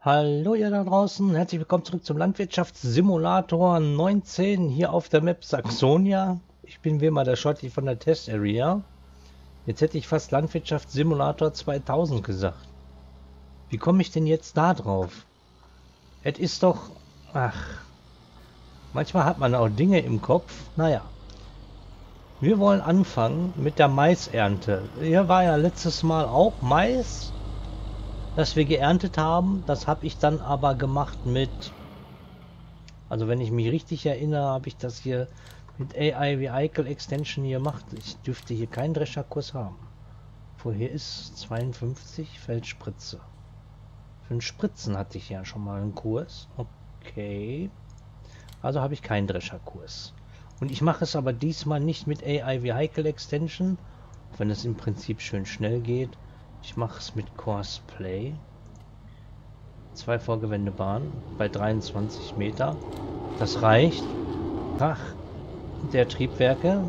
Hallo ihr da draußen, herzlich willkommen zurück zum Landwirtschaftssimulator 19 hier auf der Map Saxonia. Ich bin wie immer der Schotti von der Test Area. Jetzt hätte ich fast Landwirtschaftssimulator 2000 gesagt. Wie komme ich denn jetzt da drauf? Es ist doch... Ach, manchmal hat man auch Dinge im Kopf. Naja, wir wollen anfangen mit der Maisernte. Hier war ja letztes Mal auch Mais, das wir geerntet haben. Das habe ich dann aber gemacht mit, also wenn ich mich richtig erinnere, habe ich das hier mit AI Vehicle Extension hier gemacht. Ich dürfte hier keinen Drescherkurs haben. Woher ist 52 Feldspritze? Für den Spritzen hatte ich ja schon mal einen Kurs. Okay. Also habe ich keinen Drescherkurs. Und ich mache es aber diesmal nicht mit AI Vehicle Extension, wenn es im Prinzip schön schnell geht. Ich mache es mit Course Play. 2 Vorgewendebahnen bei 23 Meter. Das reicht. Ach, der Triebwerke.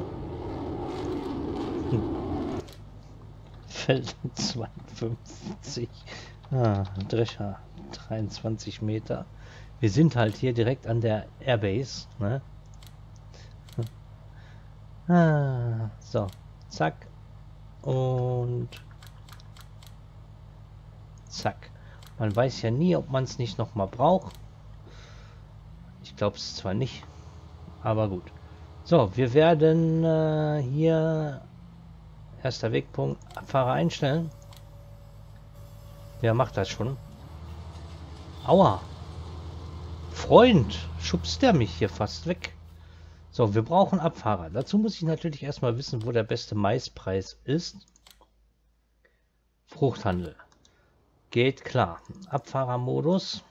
Feld 52. Drescher 23 Meter. Wir sind halt hier direkt an der Airbase, ne? So, zack. Und zack. Man weiß ja nie, ob man es nicht noch mal braucht. Ich glaube es zwar nicht, aber gut. So, wir werden hier erster Wegpunkt Abfahrer einstellen. Wer macht das schon? Aua! Freund, schubst der mich hier fast weg. So, wir brauchen Abfahrer. Dazu muss ich natürlich erstmal wissen, wo der beste Maispreis ist. Fruchthandel. Geht klar. Abfahrermodus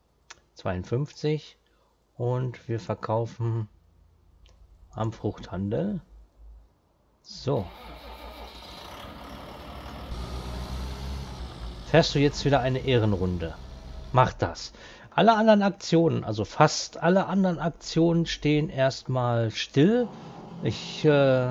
52 und wir verkaufen am Fruchthandel. So. Fährst du jetzt wieder eine Ehrenrunde? Mach das. Alle anderen Aktionen, also fast alle anderen Aktionen stehen erstmal still. Ich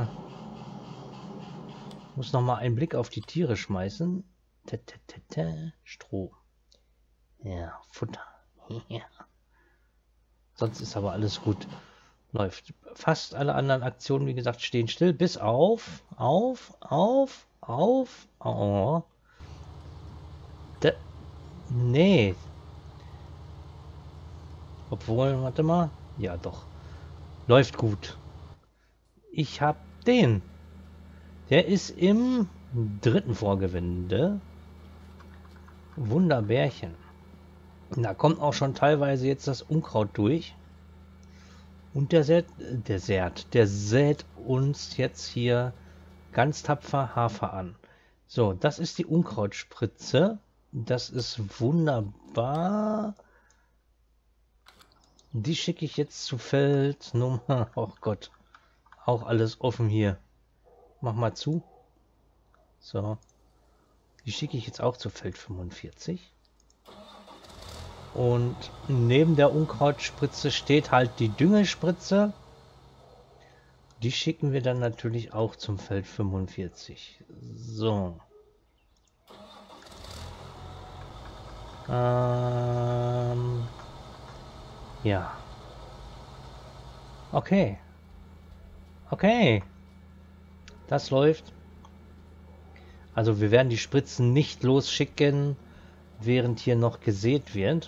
muss noch mal einen Blick auf die Tiere schmeißen. Stroh. Ja, Futter. Ja. Sonst ist aber alles gut. Läuft. Fast alle anderen Aktionen, wie gesagt, stehen still. Bis auf. Oh. Nee. Obwohl, warte mal. Ja, doch. Läuft gut. Ich hab den. Der ist im dritten Vorgewende. Wunderbärchen. Da kommt auch schon teilweise jetzt das Unkraut durch. Und der sät uns jetzt hier ganz tapfer Hafer an. So, das ist die Unkrautspritze. Das ist wunderbar. Die schicke ich jetzt zu Feld Nummer... Oh Gott. Auch alles offen hier. Mach mal zu. So. Die schicke ich jetzt auch zu Feld 45. Und neben der Unkrautspritze steht halt die Düngespritze. Die schicken wir dann natürlich auch zum Feld 45. So. Ja. Okay. Okay. Das läuft. Also wir werden die Spritzen nicht losschicken, während hier noch gesät wird.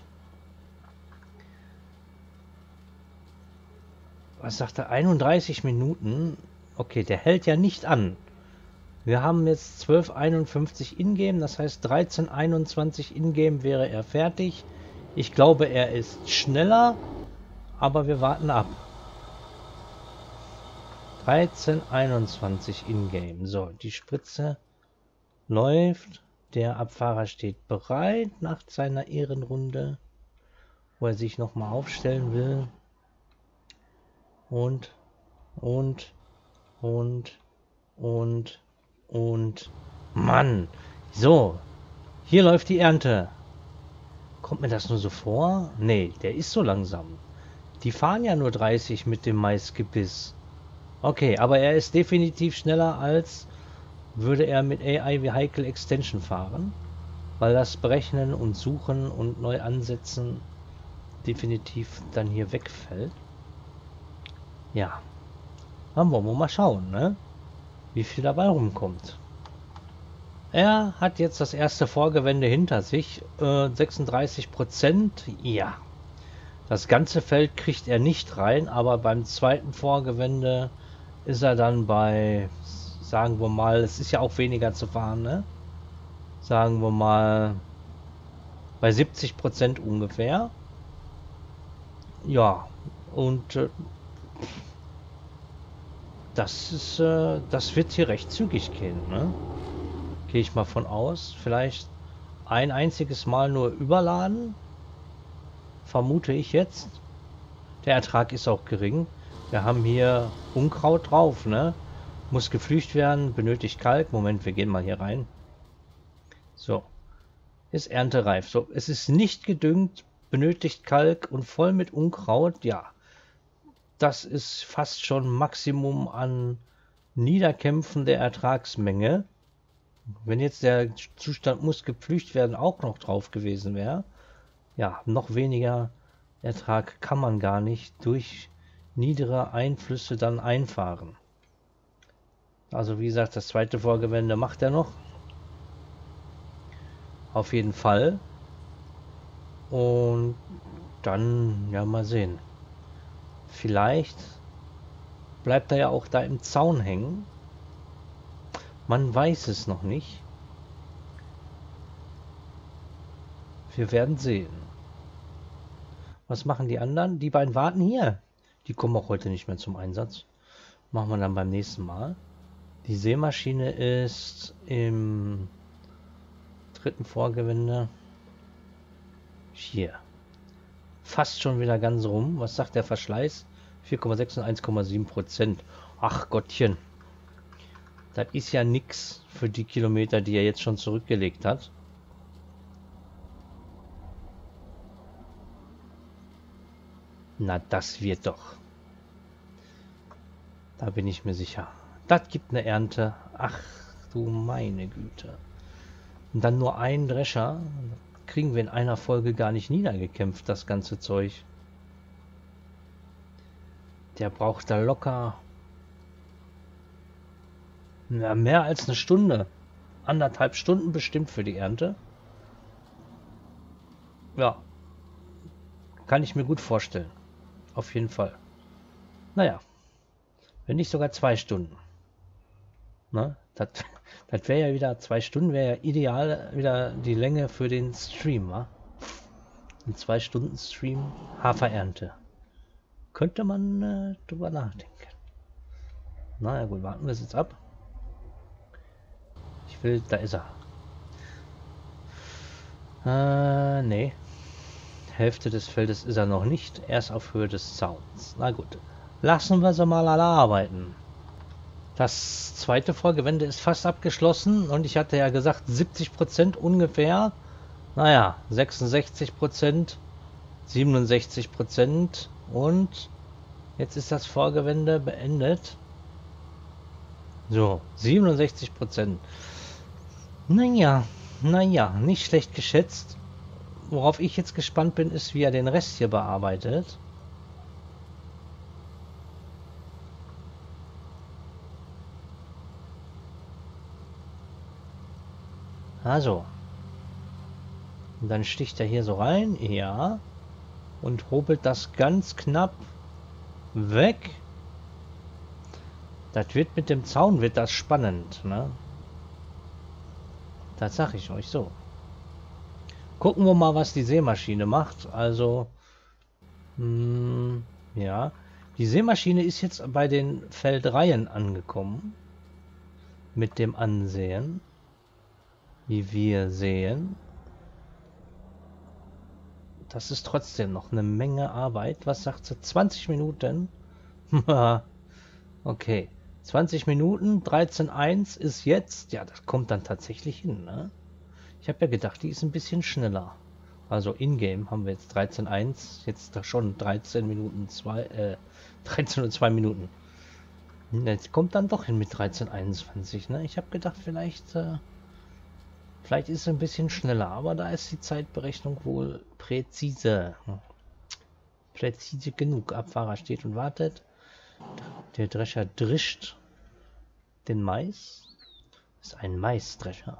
Was sagt er? 31 Minuten. Okay, der hält ja nicht an. Wir haben jetzt 12:51 Ingame, das heißt 13:21 Ingame wäre er fertig. Ich glaube, er ist schneller, aber wir warten ab. 13:21 Ingame. So, die Spritze läuft. Der Abfahrer steht bereit nach seiner Ehrenrunde, wo er sich nochmal aufstellen will. Und. Mann. So. Hier läuft die Ernte. Kommt mir das nur so vor? Nee, der ist so langsam. Die fahren ja nur 30 mit dem Maisgebiss. Okay, aber er ist definitiv schneller, als würde er mit AI Vehicle Extension fahren. weil das Berechnen und Suchen und neu ansetzen definitiv dann hier wegfällt. Ja, dann wollen wir mal schauen, ne? Wie viel dabei rumkommt. Er hat jetzt das erste Vorgewende hinter sich, 36%. Ja, das ganze Feld kriegt er nicht rein, aber beim zweiten Vorgewende ist er dann bei, sagen wir mal, es ist ja auch weniger zu fahren, ne? Sagen wir mal bei 70% ungefähr. Ja, und das wird hier recht zügig gehen, ne? Gehe ich mal von aus. Vielleicht ein einziges Mal nur überladen, vermute ich jetzt. Der Ertrag ist auch gering. Wir haben hier Unkraut drauf, ne? Muss gepflügt werden, benötigt Kalk. Moment, wir gehen mal hier rein. So, ist erntereif. So, es ist nicht gedüngt, benötigt Kalk und voll mit Unkraut. Ja, das ist fast schon Maximum an Niederkämpfen der Ertragsmenge. Wenn jetzt der Zustand muss gepflügt werden auch noch drauf gewesen wäre, ja, noch weniger Ertrag kann man gar nicht durch niedere Einflüsse dann einfahren. Also wie gesagt, das zweite Vorgewende macht er noch. Auf jeden Fall. Und dann, ja, mal sehen. Vielleicht bleibt er ja auch da im Zaun hängen. Man weiß es noch nicht. Wir werden sehen. Was machen die anderen? Die beiden warten hier. Die kommen auch heute nicht mehr zum Einsatz. Machen wir dann beim nächsten Mal. Die Sämaschine ist im dritten Vorgewende. Hier. Fast schon wieder ganz rum. Was sagt der Verschleiß? 4,6 und 1,7%. Ach Gottchen. Das ist ja nix für die Kilometer, die er jetzt schon zurückgelegt hat. Na, das wird doch. Da bin ich mir sicher. Das gibt eine Ernte. Ach du meine Güte. Und dann nur ein Drescher. Kriegen wir in einer Folge gar nicht niedergekämpft, das ganze Zeug. Der braucht da locker... Na, mehr als eine Stunde. 1,5 Stunden bestimmt für die Ernte. Ja. Kann ich mir gut vorstellen. Auf jeden Fall. Naja. Wenn nicht sogar 2 Stunden. Ne? Das wäre ja wieder, 2 Stunden wäre ja ideal wieder die Länge für den Stream, wa? Ein 2 Stunden Stream, Haferernte. Könnte man drüber nachdenken. Na ja gut, warten wir es jetzt ab. Ich will, da ist er. Nee. Hälfte des Feldes ist er noch nicht. Erst auf Höhe des Zauns. Na gut. Lassen wir sie mal alle arbeiten. Das zweite Vorgewende ist fast abgeschlossen und ich hatte ja gesagt 70% ungefähr. Naja, 66%, 67% und jetzt ist das Vorgewende beendet. So, 67%. Naja, nicht schlecht geschätzt. Worauf ich jetzt gespannt bin, ist, wie er den Rest hier bearbeitet. Also. Und dann sticht er hier so rein, ja. Und hobelt das ganz knapp weg. Das wird mit dem Zaun, wird das spannend, ne? Das sag ich euch so. Gucken wir mal, was die Sämaschine macht. Also, ja. Die Sämaschine ist jetzt bei den Feldreihen angekommen. Mit dem Ansehen. Wie wir sehen. Das ist trotzdem noch eine Menge Arbeit. Was sagt sie? 20 Minuten? Okay. 20 Minuten, 13,1 ist jetzt. Ja, das kommt dann tatsächlich hin, ne? Ich habe ja gedacht, die ist ein bisschen schneller. Also in-game haben wir jetzt 13,1. Jetzt da schon 13 Minuten 13 und 2 Minuten. Jetzt kommt dann doch hin mit 13,21, ne? Ich habe gedacht, vielleicht Vielleicht ist es ein bisschen schneller, aber da ist die Zeitberechnung wohl präzise. Präzise genug. Abfahrer steht und wartet. Der Drescher drischt den Mais. Das ist ein Maisdrescher.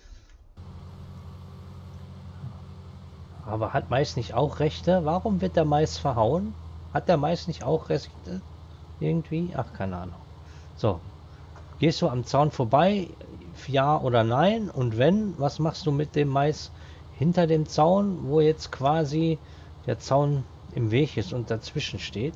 Aber hat Mais nicht auch Rechte? Warum wird der Mais verhauen? Hat der Mais nicht auch Rechte? Irgendwie? Ach, keine Ahnung. So. Gehst du am Zaun vorbei? Ja oder nein? Und wenn, was machst du mit dem Mais hinter dem Zaun, wo jetzt quasi der Zaun im Weg ist und dazwischen steht?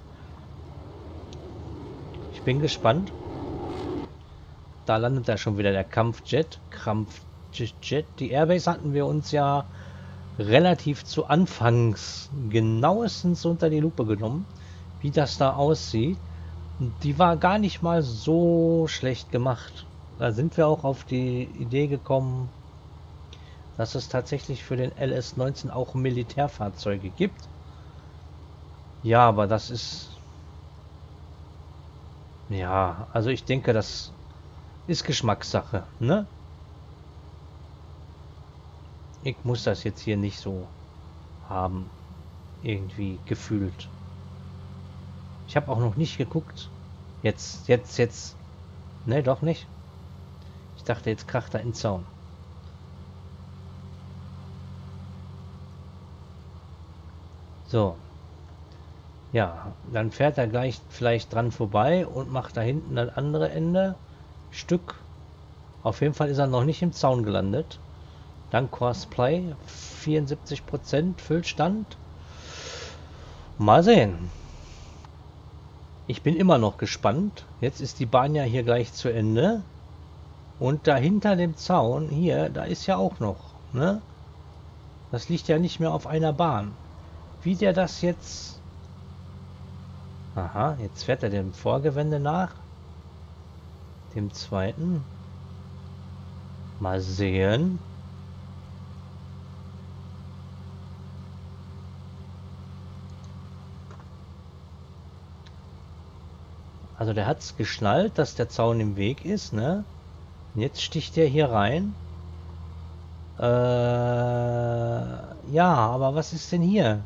Ich bin gespannt. Da landet da schon wieder der Kampfjet. Die Airbase hatten wir uns ja relativ zu Anfangs genauestens unter die Lupe genommen, wie das da aussieht. Und die war gar nicht mal so schlecht gemacht. Da sind wir auch auf die Idee gekommen, dass es tatsächlich für den LS-19 auch Militärfahrzeuge gibt. Ja, aber das ist... Ja, also ich denke, das ist Geschmackssache, ne? Ich muss das jetzt hier nicht so haben, irgendwie gefühlt. Ich habe auch noch nicht geguckt. Jetzt. Ne, doch nicht. Ich dachte, jetzt kracht er in den Zaun. So. Ja, dann fährt er gleich vielleicht dran vorbei und macht da hinten das andere Ende. Stück. Auf jeden Fall ist er noch nicht im Zaun gelandet. Dank Crossplay. 74% Füllstand. Mal sehen. Ich bin immer noch gespannt. Jetzt ist die Bahn ja hier gleich zu Ende. Und dahinter dem Zaun, hier, da ist ja auch noch, ne? Das liegt ja nicht mehr auf einer Bahn. Wie der das jetzt... Aha, jetzt fährt er dem Vorgewende nach. Dem zweiten. Mal sehen. Also der hat es geschnallt, dass der Zaun im Weg ist, ne? Und jetzt sticht er hier rein. Ja, aber was ist denn hier?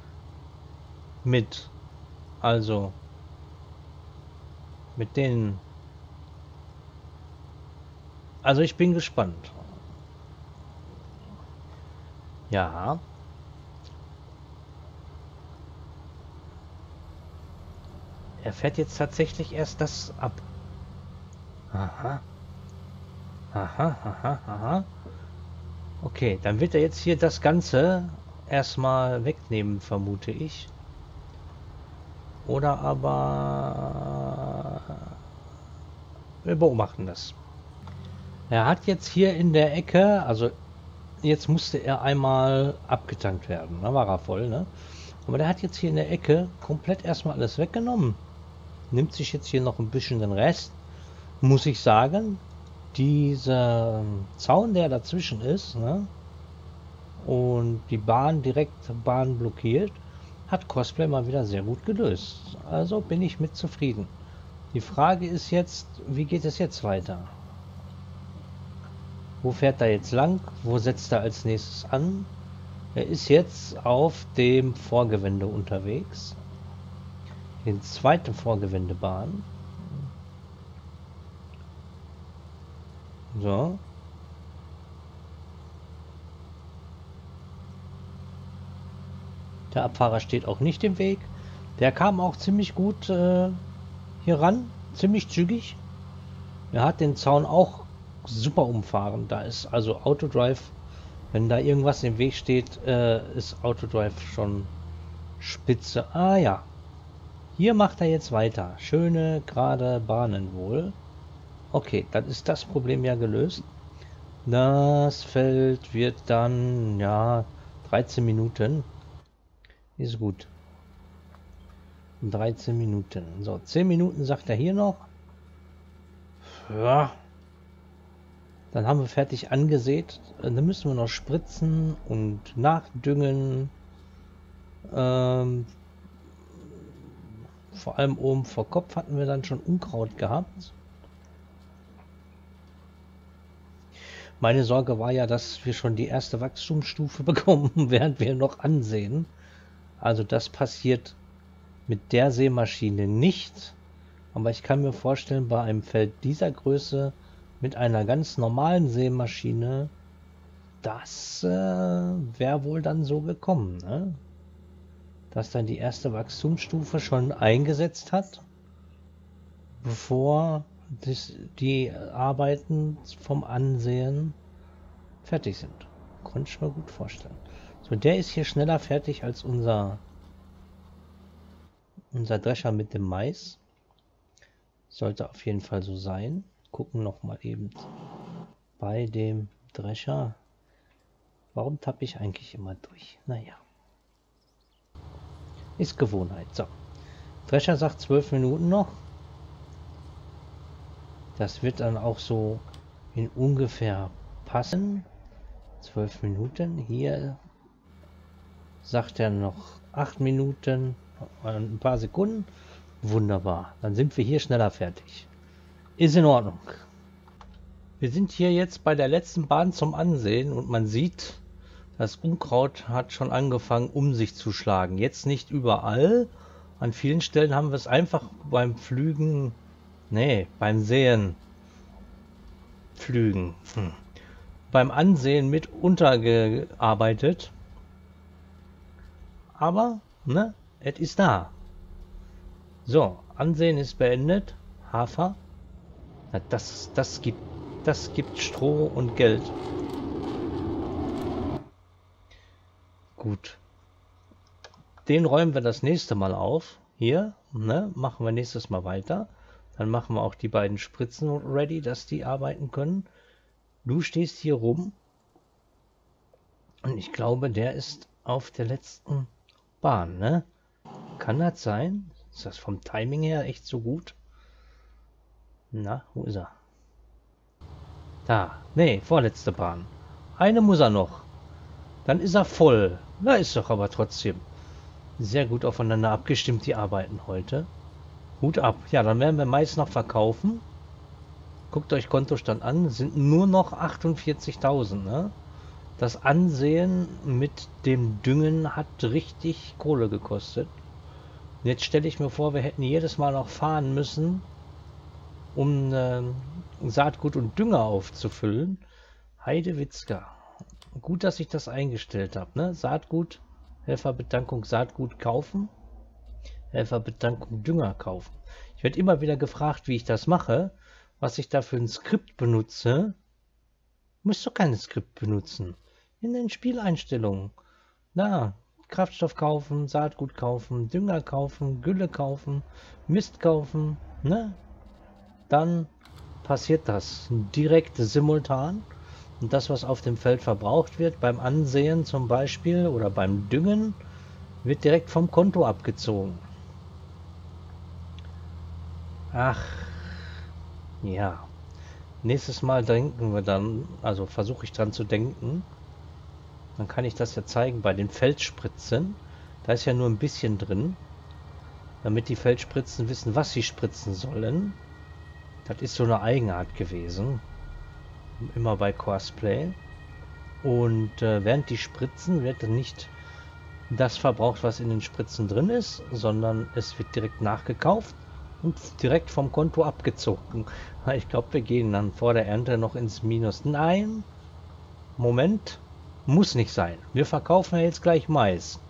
Mit. Also. Mit den. Also ich bin gespannt. Ja. Er fährt jetzt tatsächlich erst das ab. Aha. Aha. Okay, dann wird er jetzt hier das Ganze erstmal wegnehmen, vermute ich. Oder aber wir beobachten das. Er hat jetzt hier in der Ecke, also jetzt musste er einmal abgetankt werden. Da war er voll, ne? Aber der hat jetzt hier in der Ecke komplett erstmal alles weggenommen. Nimmt sich jetzt hier noch ein bisschen den Rest. Muss ich sagen, dieser Zaun, der dazwischen ist, ne? Und die Bahn blockiert, hat Cosplay mal wieder sehr gut gelöst. Also bin ich mit zufrieden. Die Frage ist jetzt, wie geht es jetzt weiter? Wo fährt er jetzt lang? Wo setzt er als nächstes an? Er ist jetzt auf dem Vorgewende unterwegs. Die zweite Vorgewendebahn. So. Der Abfahrer steht auch nicht im Weg. Der kam auch ziemlich gut hier ran. Ziemlich zügig. Er hat den Zaun auch super umfahren. Da ist also Autodrive. Wenn da irgendwas im Weg steht, ist Autodrive schon spitze. Ah ja. Hier macht er jetzt weiter. Schöne, gerade Bahnen wohl. Okay, dann ist das Problem ja gelöst. Das Feld wird dann, ja, 13 Minuten. Ist gut. 13 Minuten. So, 10 Minuten sagt er hier noch. Ja. Dann haben wir fertig angesät. Dann müssen wir noch spritzen und nachdüngen. Vor allem oben vor Kopf hatten wir dann schon Unkraut gehabt. Meine Sorge war ja, dass wir schon die erste Wachstumsstufe bekommen, während wir noch ansehen. Also das passiert mit der Sämaschine nicht. Aber ich kann mir vorstellen, bei einem Feld dieser Größe mit einer ganz normalen Sämaschine, das wäre wohl dann so gekommen, ne? Dass dann die erste Wachstumsstufe schon eingesetzt hat, bevor die Arbeiten vom Ansehen fertig sind. Konnte ich mir gut vorstellen. So, der ist hier schneller fertig als unser Drescher mit dem Mais. Sollte auf jeden Fall so sein. Gucken noch mal eben bei dem Drescher. Warum tappe ich eigentlich immer durch? Naja. Ist Gewohnheit. So. Drescher sagt 12 Minuten noch. Das wird dann auch so in ungefähr passen. 12 Minuten. Hier sagt er noch 8 Minuten. Ein paar Sekunden. Wunderbar. Dann sind wir hier schneller fertig. Ist in Ordnung. Wir sind hier jetzt bei der letzten Bahn zum Ansehen und man sieht, das Unkraut hat schon angefangen sich zu schlagen. Jetzt nicht überall. An vielen Stellen haben wir es einfach beim Pflügen, beim Säen, Pflügen, beim Ansehen mit untergearbeitet. Aber, es ist da. So, Ansehen ist beendet. Hafer. Na, das gibt Stroh und Geld. Gut. Den räumen wir das nächste Mal auf. Hier, machen wir nächstes Mal weiter. Dann machen wir auch die beiden Spritzen ready, dass die arbeiten können. Du stehst hier rum. Und ich glaube, der ist auf der letzten Bahn, ne? Kann das sein? Ist das vom Timing her echt so gut? Na, wo ist er? Da. Nee, vorletzte Bahn. Eine muss er noch. Dann ist er voll. Na, ist doch aber trotzdem sehr gut aufeinander abgestimmt, die Arbeiten heute. Hut ab. Ja, dann werden wir Mais noch verkaufen. Guckt euch Kontostand an. Sind nur noch 48.000, ne? Das Ansehen mit dem Düngen hat richtig Kohle gekostet. Jetzt stelle ich mir vor, wir hätten jedes Mal noch fahren müssen, um Saatgut und Dünger aufzufüllen. Heidewitzka. Gut, dass ich das eingestellt habe, ne? Saatgut, Helferbedankung, Saatgut kaufen. Helferbedankung, Dünger kaufen. Ich werde immer wieder gefragt, wie ich das mache, was ich da für ein Skript benutze. Du musst doch kein Skript benutzen. In den Spieleinstellungen. Na, Kraftstoff kaufen, Saatgut kaufen, Dünger kaufen, Gülle kaufen, Mist kaufen, ne? Dann passiert das direkt simultan. Und das, was auf dem Feld verbraucht wird, beim Ansehen zum Beispiel oder beim Düngen, wird direkt vom Konto abgezogen. Ach, ja. Nächstes Mal denken wir dann, also versuche ich dran zu denken. Dann kann ich das ja zeigen bei den Feldspritzen. Da ist ja nur ein bisschen drin, damit die Feldspritzen wissen, was sie spritzen sollen. Das ist so eine Eigenart gewesen. Immer bei Cosplay. Und während die spritzen, wird dann nicht das verbraucht, was in den Spritzen drin ist, sondern es wird direkt nachgekauft und direkt vom Konto abgezogen. Ich glaube, wir gehen dann vor der Ernte noch ins Minus. Nein, Moment, muss nicht sein. Wir verkaufen ja jetzt gleich Mais.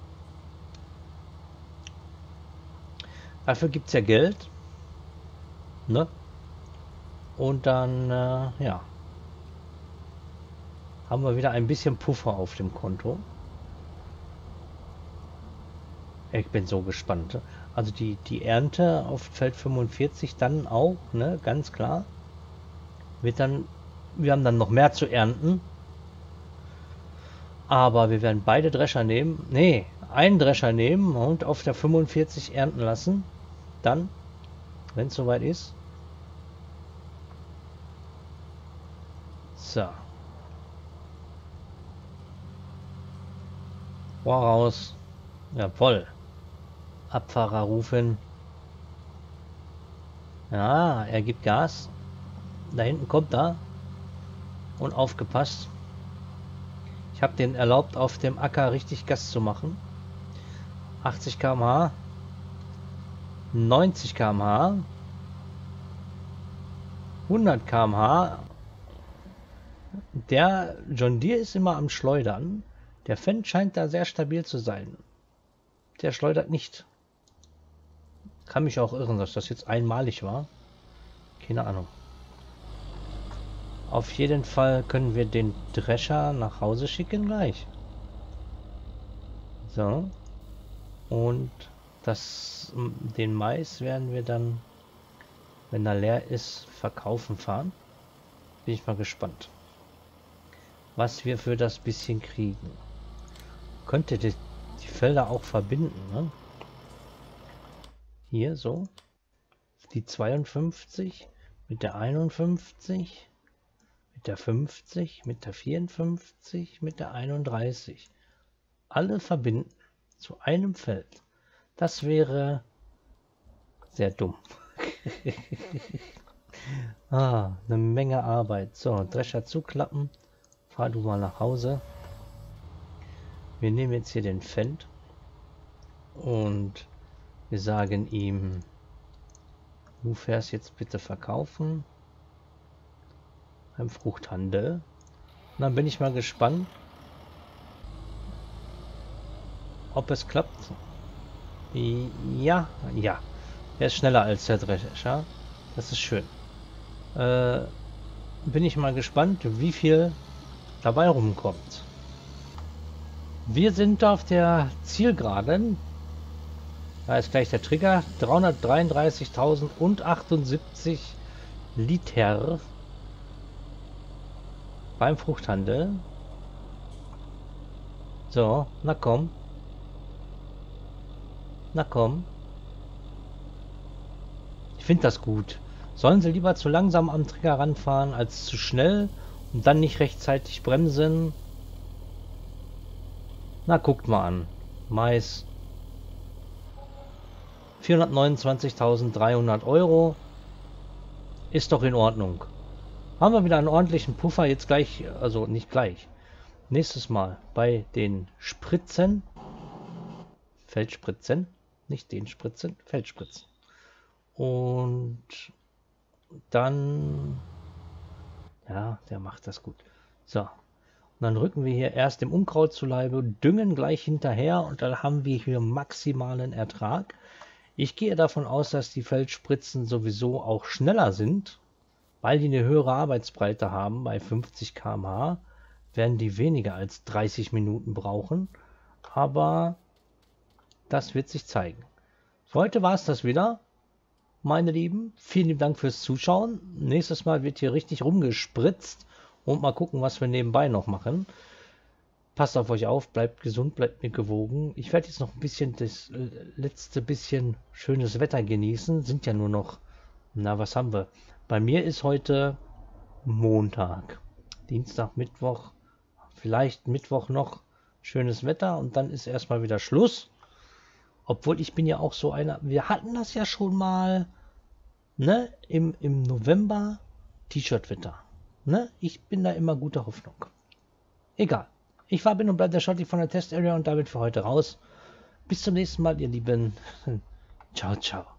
Dafür gibt es ja Geld. Ne? Und dann, ja, haben wir wieder ein bisschen Puffer auf dem Konto. Ich bin so gespannt. Also die Ernte auf Feld 45 dann auch, ne, ganz klar. Wir haben dann noch mehr zu ernten. Aber wir werden beide Drescher nehmen. Ne, einen Drescher nehmen und auf der 45 ernten lassen. Dann, wenn es soweit ist. So. Voraus. Jawohl. Abfahrer rufen. Ja, er gibt Gas. Da hinten kommt er. und aufgepasst. Ich habe den erlaubt, auf dem Acker richtig Gas zu machen. 80 km/h, 90 km/h, 100 km/h. Der John Deere ist immer am Schleudern. Der Fendt scheint da sehr stabil zu sein. Der schleudert nicht. Kann mich auch irren, dass das jetzt einmalig war. Keine Ahnung. Auf jeden Fall können wir den Drescher nach Hause schicken gleich. So. Und den Mais werden wir dann, wenn er leer ist, verkaufen fahren. Bin ich mal gespannt, was wir für das bisschen kriegen. Könnte die Felder auch verbinden, ne? Hier so. Die 52 mit der 51, mit der 50, mit der 54, mit der 31. Alle verbinden zu einem Feld. Das wäre sehr dumm. Eine Menge Arbeit. So, Drescher zuklappen. Fahr du mal nach Hause. Wir nehmen jetzt hier den Fendt und wir sagen ihm, du fährst jetzt bitte verkaufen beim Fruchthandel. Und dann bin ich mal gespannt, ob es klappt. Ja, ja. Er ist schneller als der Drescher. Das ist schön. Bin ich mal gespannt, wie viel dabei rumkommt. Wir sind auf der Zielgeraden. Da ist gleich der Trigger. 333.078 Liter beim Fruchthandel. So, na komm. Na komm. Ich finde das gut. Sollen sie lieber zu langsam am Trigger ranfahren als zu schnell und dann nicht rechtzeitig bremsen? Na, guckt mal an. Mais. 429.300 Euro. Ist doch in Ordnung. Haben wir wieder einen ordentlichen Puffer jetzt gleich, also nicht gleich. Nächstes Mal bei den Spritzen. Feldspritzen. Nicht den Spritzen, Feldspritzen. Und dann... Ja, der macht das gut. So. Und dann rücken wir hier erst im Unkraut zu Leibe, düngen gleich hinterher und dann haben wir hier maximalen Ertrag. Ich gehe davon aus, dass die Feldspritzen sowieso auch schneller sind, weil die eine höhere Arbeitsbreite haben. Bei 50 km/h werden die weniger als 30 Minuten brauchen. Aber das wird sich zeigen. Für heute war es das wieder, meine Lieben. Vielen lieben Dank fürs Zuschauen. Nächstes Mal wird hier richtig rumgespritzt und mal gucken, was wir nebenbei noch machen. Passt auf euch auf, bleibt gesund, bleibt mir gewogen. Ich werde jetzt noch ein bisschen das letzte bisschen schönes Wetter genießen. Sind ja nur noch, na was haben wir? Bei mir ist heute Montag, Dienstag, Mittwoch, vielleicht Mittwoch noch schönes Wetter und dann ist erstmal wieder Schluss. Obwohl ich bin ja auch so einer, wir hatten das ja schon mal, ne, im November T-Shirt-Wetter. Ne? Ich bin da immer guter Hoffnung. Egal. Ich war, bin und bleibe der Schotti von der Test Area und damit für heute raus. Bis zum nächsten Mal, ihr Lieben. Ciao, ciao.